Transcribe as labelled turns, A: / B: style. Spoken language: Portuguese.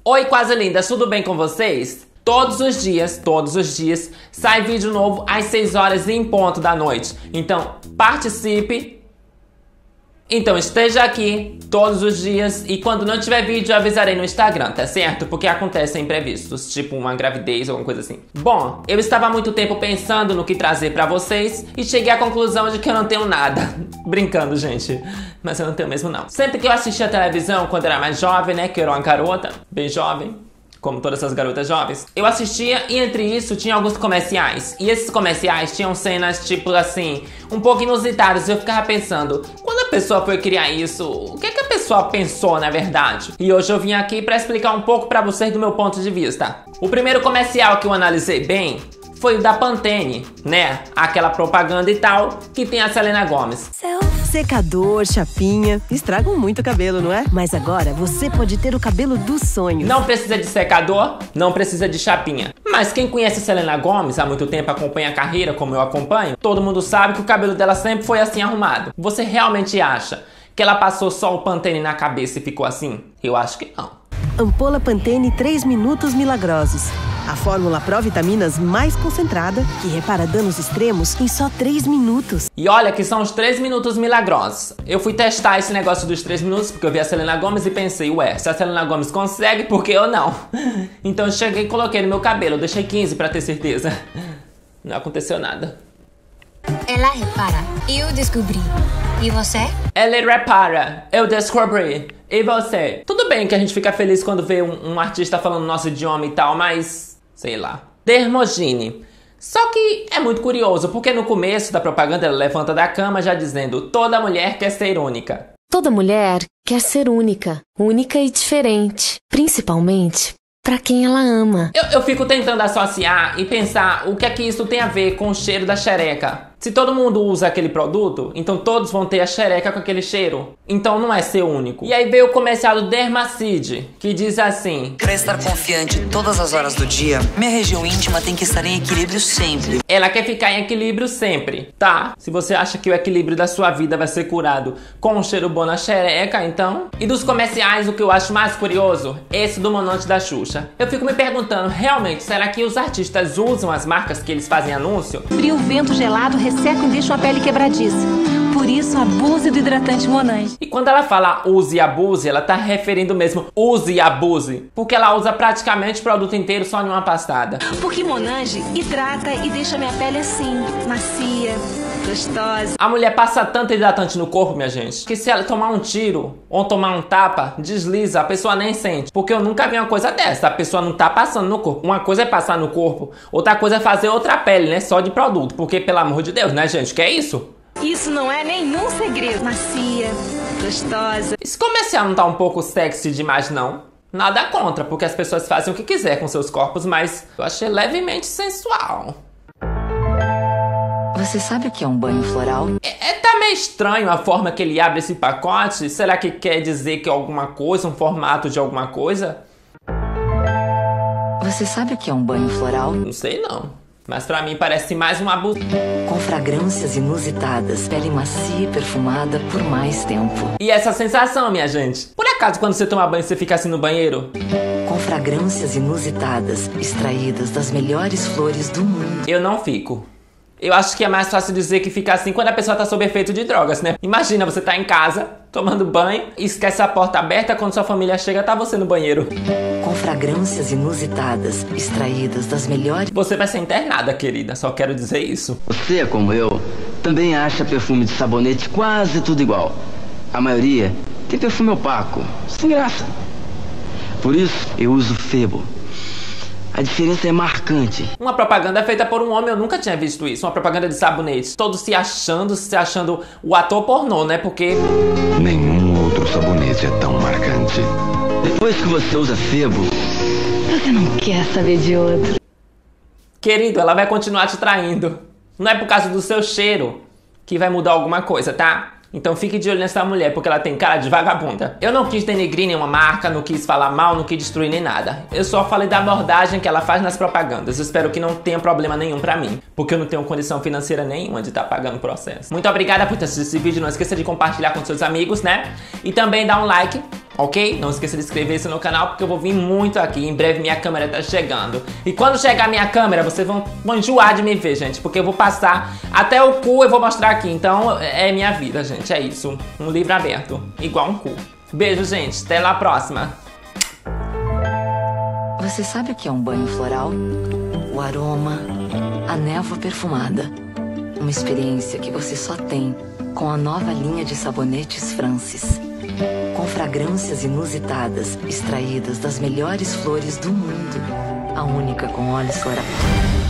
A: Oi, quase lindas, tudo bem com vocês? Todos os dias, sai vídeo novo às 6 horas em ponto da noite. Então, participe. Então, esteja aqui todos os dias e quando não tiver vídeo eu avisarei no Instagram, tá certo? Porque acontecem imprevistos, tipo uma gravidez ou alguma coisa assim. Bom, eu estava há muito tempo pensando no que trazer pra vocês e cheguei à conclusão de que eu não tenho nada. Brincando, gente. Mas eu não tenho mesmo, não. Sempre que eu assistia a televisão, quando eu era mais jovem, né? Que eu era uma garota, bem jovem, como todas essas garotas jovens, eu assistia e entre isso tinha alguns comerciais. E esses comerciais tinham cenas, tipo assim, um pouco inusitadas. E eu ficava pensando, quando a pessoa foi criar isso, o que é que a pessoa pensou, na verdade? E hoje eu vim aqui pra explicar um pouco pra vocês do meu ponto de vista. O primeiro comercial que eu analisei bem foi o da Pantene, né? Aquela propaganda e tal, que tem a Selena Gomez.
B: Secador, chapinha, estragam muito o cabelo, não é? Mas agora você pode ter o cabelo dos sonhos.
A: Não precisa de secador, não precisa de chapinha. Mas quem conhece a Selena Gomez há muito tempo, acompanha a carreira como eu acompanho, todo mundo sabe que o cabelo dela sempre foi assim arrumado. Você realmente acha que ela passou só o Pantene na cabeça e ficou assim? Eu acho que não.
B: Ampola Pantene 3 minutos milagrosos. A fórmula pró-vitaminas mais concentrada, que repara danos extremos em só 3 minutos.
A: E olha que são os 3 minutos milagrosos. Eu fui testar esse negócio dos 3 minutos porque eu vi a Selena Gomez e pensei, ué, se a Selena Gomez consegue, por que eu não? Então eu cheguei e coloquei no meu cabelo, eu deixei 15 pra ter certeza. Não aconteceu nada.
C: Ela repara, eu descobri. E você?
A: Ela repara, eu descobri. E você? Tudo bem que a gente fica feliz quando vê um artista falando nosso idioma e tal, mas... sei lá. Dermogine. Só que é muito curioso, porque no começo da propaganda ela levanta da cama já dizendo toda mulher quer ser única.
D: Toda mulher quer ser única. Única e diferente. Principalmente pra quem ela ama.
A: Eu fico tentando associar e pensar o que é que isso tem a ver com o cheiro da xereca. Se todo mundo usa aquele produto, então todos vão ter a xereca com aquele cheiro. Então não é ser único. E aí veio o comercial do Dermacide, que diz assim:
E: para estar confiante todas as horas do dia, minha região íntima tem que estar em equilíbrio sempre.
A: Ela quer ficar em equilíbrio sempre, tá? Se você acha que o equilíbrio da sua vida vai ser curado com um cheiro bom na xereca, então... E dos comerciais, o que eu acho mais curioso, esse do Monange da Xuxa. Eu fico me perguntando, realmente, será que os artistas usam as marcas que eles fazem anúncio?
F: Frio, vento gelado, ressecam e deixam a pele quebradiça. Por isso, abuse do hidratante Monange.
A: E quando ela fala use e abuse, ela tá referindo mesmo use e abuse. Porque ela usa praticamente o produto inteiro só em uma pastada.
F: Porque Monange hidrata e deixa minha pele assim, macia, gostosa.
A: A mulher passa tanto hidratante no corpo, minha gente, que se ela tomar um tiro ou tomar um tapa, desliza, a pessoa nem sente. Porque eu nunca vi uma coisa dessa, a pessoa não tá passando no corpo. Uma coisa é passar no corpo, outra coisa é fazer outra pele, né? Só de produto. Porque, pelo amor de Deus, né, gente? Que é isso?
F: Isso não é nenhum segredo. Macia, gostosa.
A: Esse comercial não tá um pouco sexy demais, não? Nada contra, porque as pessoas fazem o que quiser com seus corpos, mas eu achei levemente sensual.
E: Você sabe o que é um banho floral?
A: Tá meio estranho a forma que ele abre esse pacote. Será que quer dizer que é alguma coisa, um formato de alguma coisa?
E: Você sabe o que é um banho floral?
A: Não sei não. Mas pra mim parece mais um abuso.
E: Com fragrâncias inusitadas, pele macia e perfumada por mais tempo.
A: E essa sensação, minha gente? Por acaso quando você toma banho você fica assim no banheiro?
E: Com fragrâncias inusitadas, extraídas das melhores flores do mundo.
A: Eu não fico. Eu acho que é mais fácil dizer que fica assim quando a pessoa tá sob efeito de drogas, né? Imagina, você tá em casa, tomando banho, esquece a porta aberta, quando sua família chega, tá você no banheiro.
E: Com fragrâncias inusitadas, extraídas das melhores...
A: Você vai ser internada, querida, só quero dizer isso.
G: Você, como eu, também acha perfume de sabonete quase tudo igual. A maioria tem perfume opaco, sem graça. Por isso, eu uso Febo. A diferença é marcante.
A: Uma propaganda feita por um homem, eu nunca tinha visto isso. Uma propaganda de sabonete. Todos se achando o ator pornô, né? Porque...
H: nenhum outro sabonete é tão marcante.
G: Depois que você usa Febo,
F: Você não quer saber de outro.
A: querido, ela vai continuar te traindo. Não é por causa do seu cheiro que vai mudar alguma coisa, tá? Então fique de olho nessa mulher, porque ela tem cara de vagabunda. Eu não quis denegrir nenhuma marca, não quis falar mal, não quis destruir nem nada. Eu só falei da abordagem que ela faz nas propagandas. Eu espero que não tenha problema nenhum pra mim, porque eu não tenho condição financeira nenhuma de estar pagando o processo. Muito obrigada por ter assistido esse vídeo. Não esqueça de compartilhar com seus amigos, né? E também dá um like ok? Não esqueça de inscrever-se no canal porque eu vou vir muito aqui. Em breve minha câmera tá chegando. E quando chegar a minha câmera, vocês vão enjoar de me ver, gente. Porque eu vou passar até o cu, eu vou mostrar aqui. Então é minha vida, gente. É isso. Um livro aberto. Igual um cu. Beijo, gente. Até lá próxima.
E: Você sabe o que é um banho floral? O aroma, a névoa perfumada. Uma experiência que você só tem com a nova linha de sabonetes Francis. Com fragrâncias inusitadas, extraídas das melhores flores do mundo. A única com óleos florais.